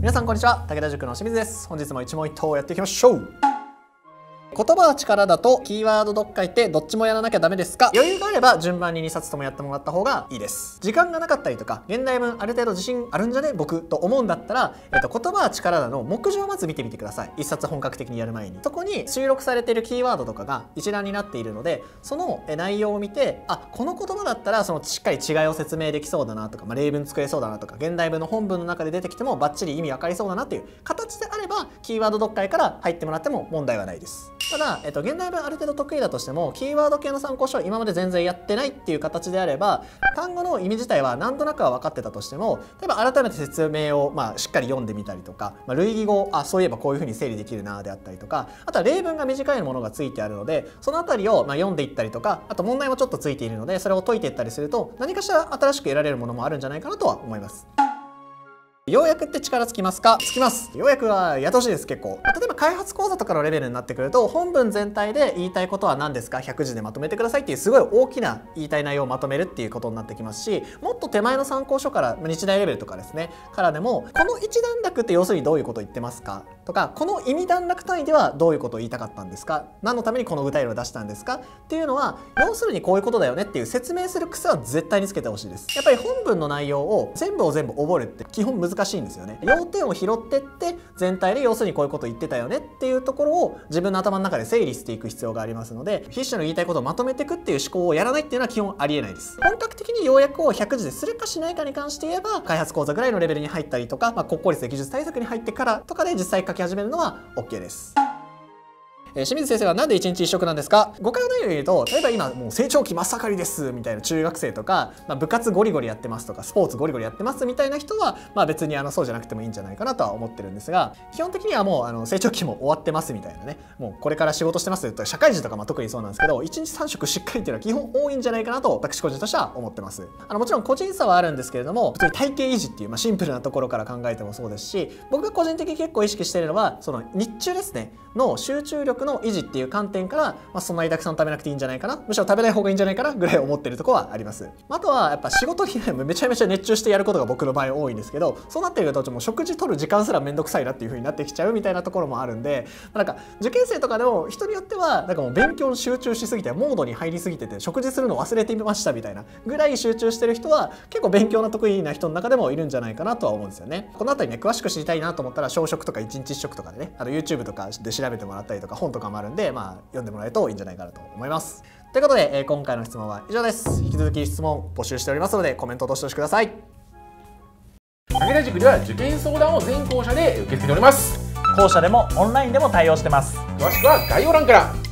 皆さんこんにちは、武田塾の清水です。本日も一問一答やっていきましょう。言葉は力だとキーワード読解ってどっちもやらなきゃダメですか？余裕があれば順番に2冊ともやってもらった方がいいです。時間がなかったりとか現代文ある程度自信あるんじゃね僕と思うんだったら、言葉は力だの目次をまず見てみてください。1冊本格的にやる前にそこに収録されているキーワードとかが一覧になっているので、その内容を見て、あ、この言葉だったらそのしっかり違いを説明できそうだなとか、例文作れそうだなとか、現代文の本文の中で出てきてもバッチリ意味わかりそうだなっていう形であれば、キーワード読解から入ってもらっても問題はないです。ただ、現代文ある程度得意だとしてもキーワード系の参考書を今まで全然やってないっていう形であれば、単語の意味自体はなんとなくは分かってたとしても、例えば改めて説明をしっかり読んでみたりとか、類義語そういえばこういうふうに整理できるなであったりとか、あとは例文が短いものがついてあるので、そのあたりを読んでいったりとか、あと問題もちょっとついているのでそれを解いていったりすると、何かしら新しく得られるものもあるんじゃないかなとは思います。要約って力つきますか？つきます。要約はやってほしいです。結構例えば開発講座とかのレベルになってくると、本文全体で言いたいことは何ですか100字でまとめてくださいっていうすごい大きな言いたい内容をまとめるっていうことになってきますし、もっと手前の参考書から日大レベルとかですねからでも、この一段落って要するにどういうことを言ってますかとか、この意味段落単位ではどういうことを言いたかったんですか、何のためにこの具体例を出したんですかっていうのは、要するにこういうことだよねっていう説明する癖は絶対につけてほしいです。やっぱり本文の内容を全部覚えるって基本難しいんですよね。要点を拾ってって全体で要するにこういうことを言ってたよねっていうところを自分の頭の中で整理していく必要がありますので、筆者の言いたいことをまとめていくっていう思考をやらないっていうのは基本ありえないです。本格的に要約を100字でするかしないかに関して言えば、開発講座ぐらいのレベルに入ったりとか、国公立で技術対策に入ってからとかで実際書き始めるのは OK です。清水先生はなんで1日1食なんですか？誤解をないように言うと、例えば今もう成長期真っ盛りですみたいな中学生とか、部活ゴリゴリやってますとかスポーツゴリゴリやってますみたいな人は、別にそうじゃなくてもいいんじゃないかなとは思ってるんですが、基本的にはもう成長期も終わってますみたいなね、もうこれから仕事してますとか、社会人とか特にそうなんですけど、1日3食しっかりっていうのは基本多いんじゃないかなと私個人としては思ってます。もちろん個人差はあるんですけれども、普通に体型維持っていう、シンプルなところから考えてもそうですし、僕が個人的に結構意識しているのはその日中ですねの集中力の維持っていう観点から、そんなにたくさん食べなくていいんじゃないかな、むしろ食べない方がいいんじゃないかなぐらい思ってるところはあります。あとはやっぱ仕事にめちゃめちゃ熱中してやることが僕の場合多いんですけど、そうなってくるともう食事取る時間すらめんどくさいなっていう風になってきちゃうみたいなところもあるんで、受験生とかでも人によってはもう勉強に集中しすぎてモードに入りすぎてて食事するの忘れてみましたみたいなぐらい集中してる人は結構勉強の得意な人の中でもいるんじゃないかなとは思うんですよね。このあたりね詳しく知りたいなと思ったら、小食とか1日1食とかでねYouTube とかで調べてもらったりとか本とかもあるんで、読んでもらえるといいんじゃないかなと思います。ということで、今回の質問は以上です。引き続き質問募集しておりますのでコメントをどしどしください。 武田塾では受験相談を全校舎で受け付けております。 校舎でもオンラインでも対応してます。 詳しくは概要欄から。